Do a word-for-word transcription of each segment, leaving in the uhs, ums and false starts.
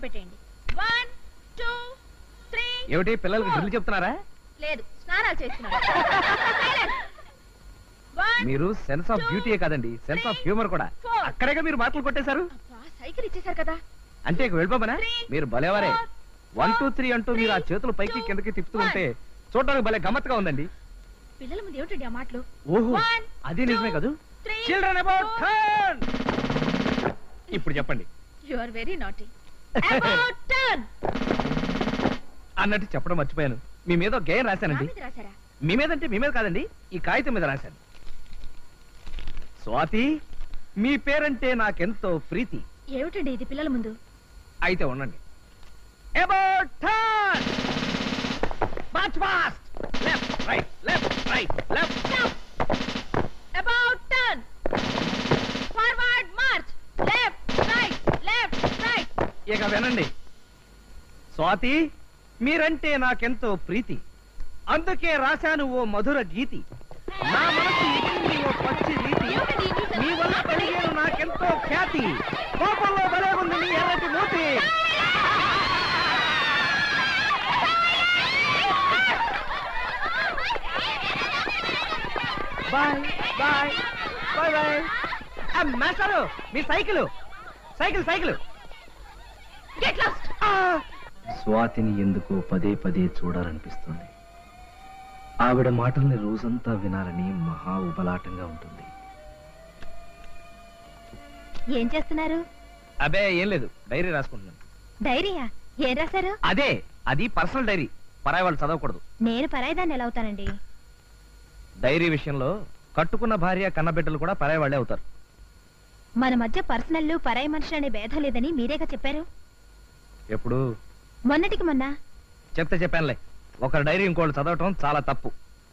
పెట్టండి. One two three. ఏమిటి పిల్లలకి డ్రిల్ చెప్తున్నారా? లేదు, స్నానాలు చేస్తున్నారు. మీరు సెన్స్ ఆఫ్ బ్యూటీయే కాదండి, సెన్స్ ఆఫ్ హ్యూమర్ కూడా. అక్కడేగా మీరు మాటలు కొట్టేశారు. సైకిల్ ఇచ్చేసారు కదా. అంటే ఇక వెళ్ళిపోమనా? మీరు భలేవారే. వన్ టూ త్రీ అంటూ మీరు ఆ చేతులు పైకి కిందకి తిప్పుతూ ఉంటే చూడడానికి భలే గమ్మత్తుగా ఉందండి. పిల్లల ముందు ఏమిటండి ఆ మాటలు? ఓహో, అది నిజమే కదూ. Children about turn. ఇప్పుడు చెప్పండి. You are very naughty. About turn అన్నట్టు చెప్పడం మర్చిపోయాను. మీ మీద ఒక గేయం రాశానండి. రాశారా? మీ మీద అంటే మీ మీద కాదండి, ఈ కాగితం మీద రాశాను. స్వాతి, మీ పేరంటే నాకెంతో ప్రీతి. ఏమిటండి ఇది పిల్లల ముందు? అయితే ఉండండి. About turn. March fast. Left right left right left. About turn. Forward march. Left right left right. ఇక వినండి. స్వాతి, మీరంటే నాకెంతో ప్రీతి, అందుకే రాశాను ఓ మధుర గీతి. నా మనసు ఎక్కింది ఓ పచ్చి రీతి, మీ వల్ల కలిగేను నాకెంతో ఖ్యాతి. కోపంలో బలే ఉంది నీ ఎర్రటి మూతి. Bye bye bye bye. మాస్టారు, మీ cycle cycle cycle. Get lost. స్వాతిని ఎందుకో పదే పదే చూడాలనిపిస్తుంది. ఆవిడ మాటల్ని రోజంతా వినాలని మహా ఉబలాటంగా ఉంటుంది. ఏం చేస్తున్నారు? అబే ఏం లేదు, డైరీ రాసుకుంటున్నాను. డైరీయా? ఏం రాశారు? అదే, అది పర్సనల్ డైరీ, పరాయి వాళ్ళు చదవకూడదు. నేను పరాయిదాన్ని ఎలా అవుతానండి? డైరీ విషయంలో కట్టుకున్న భార్య కన్నబిడ్డలు కూడా పరాయి వాళ్ళే అవుతారు. మన మధ్య పర్సనల్ పరాయి మనుషులు అనే భేదం లేదని మీరేగా చెప్పారు. ఎప్పుడు? మొన్నటికి మొన్న. చెప్తే చెప్పానులే, ఒకరి డైరీ ఇంకోళ్ళు చదవటం చాలా తప్పు.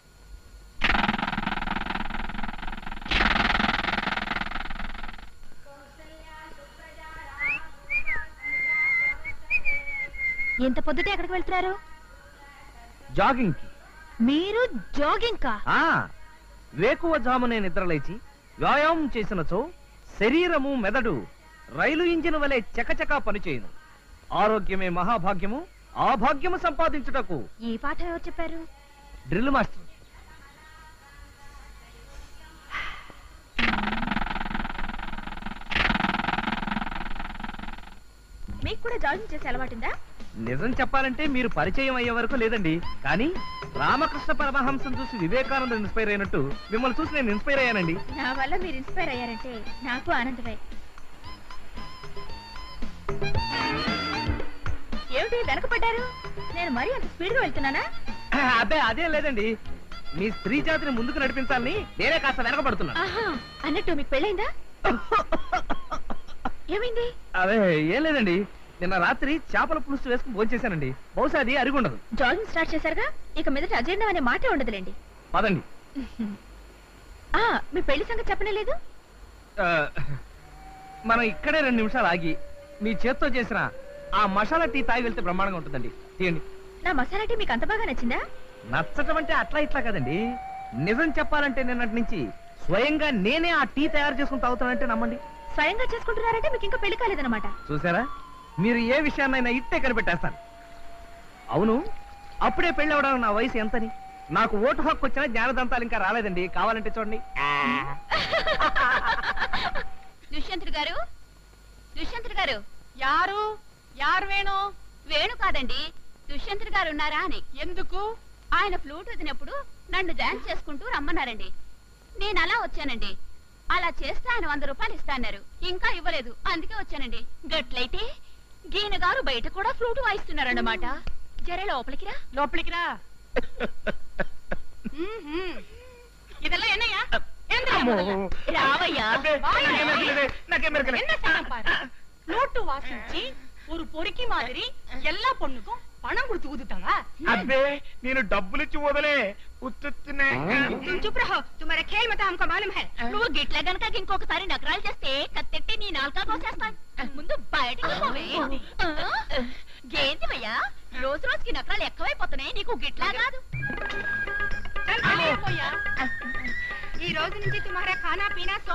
ఎంత పొద్దుటే ఎక్కడికి వెళ్తున్నారు? జాగింగ్ కి. మీరు జాగింగ్ కా? వేకువ జామునే నిద్రలేచి వ్యాయామం చేసినచో శరీరము మెదడు రైలు ఇంజిన్ వలె చకచకా పనిచేయును. ఆరోగ్యమే మహాభాగ్యము, ఆ భాగ్యము సంపాదించుటకు. ఈ పాఠం ఎవరు చెప్పారు? Drill master. మీకు కూడా జాగింగ్ చేసే అలవాటుందా? నిజం చెప్పాలంటే మీరు పరిచయం అయ్యే వరకు లేదండి, కానీ రామకృష్ణ పరమహంసం చూసి వివేకానంద ఇన్స్పైర్ అయినట్టు మిమ్మల్ని చూసి నేను ఇన్స్పైర్ అయ్యానండి. నా వల్ల మీరు ఇన్స్పైర్ అయ్యారంటే నాకు ఆనందమే. ఏమిటి వెనకపడ్డారు? నేను మరీ అంత స్పీడ్ గా వెళ్తున్నానా? అదే అదే లేదండి, మీ స్త్రీ జాతిని ముందుకు నడిపించాలని నేనే కాస్త వెనకబడుతున్నా. అన్నట్టు మీకు పెళ్ళైందా? ఏమైంది? అదే ఏం లేదండి, నిన్న రాత్రి చేపల పులుసు వేసుకుని భోంచేశానండి. బహుశా అది అరిగుండదు. జాగింగ్ స్టార్ట్ చేశారుగా, ఇక మీదట అజీర్ణం అనే మాటే ఉండదులేండి. పదండి. ఆ మీ పెళ్లి సంగతి చెప్పనే లేదు. మనం ఇక్కడే రెండు నిమిషాలు ఆగి మీ చేత్తో చేసిన ఆ మసాలా టీ తాగి వెళ్తే బ్రహ్మాండంగా ఉంటుందండి. తీయండి. నా మసాలా టీ మీకు అంత బాగా నచ్చిందా? నచ్చటం అంటే అట్లా ఇట్లా కదండి, నిజం చెప్పాలంటే నిన్నటి నుంచి స్వయంగా నేనే ఆ టీ తయారు చేసుకుని తాగుతానంటే నమ్మండి. స్వయంగా చేసుకుంటున్నారంటే మీకు ఇంకా పెళ్లి కాలేదన్నమాట. చూసారా, మీరు ఏ విషయాన్నైనా ఇట్టే కనిపెట్టేస్తాను. అవును, అప్పుడే పెళ్లి అవడానికి నా వయసు ఎంతని? నాకు ఓటు హక్కు వచ్చినా జ్ఞానదంతాలు ఇంకా రాలేదండి. కావాలంటే చూడండి. దుష్యంతుడు గారు, దుష్యంతుడు గారు. యారు యారు వేణు? వేణు కాదండి, దుష్యంతుడు గారు ఉన్నారా అని. ఎందుకు? ఆయన ఫ్లూట్ వదినప్పుడు నన్ను డాన్స్ చేసుకుంటూ రమ్మన్నారండి. నేను అలా వచ్చానండి. అలా చేస్తే ఆయన వంద రూపాయలు ఇస్తాన్నారు, ఇంకా ఇవ్వలేదు, అందుకే వచ్చానండి. గట్లయితే గీన గారు బయట కూడా ఫ్లూట్ వాయిస్తున్నారన్నమాట. జరే లోపలికి రా. లోపలికి రా. ఇదెల్లా ఎన్నయ్యా? రావయ్యా. ఫ్లூட்டு வாசிச்சு ஒரு பொறுக்கி மாதிரி எல்லா பொண்ணுக்கும் பணம் கொடுத்து ஊதுட்டாங்க. అబ్బే, నేను డబ్బులు ఇచ్చి వదలే ఉత్తునే. चुप रहो, तुम्हारा खेल मत हमको मालूम है. నువ్వు గిట్ల గనక ఇంకొకసారి నగరాలు చేస్తే కత్తెట్టి నీ నాలుక కోసేస్తాను. ముందు బయటికి పోవే. గేందివయ్యా, రోజు రోజుకి నగరాలు ఎక్కువైపోతున్నాయి, నీకు గిట్లా కాదు. ఈ రోజు నుంచి తుమ్హారా ఖానా పీనా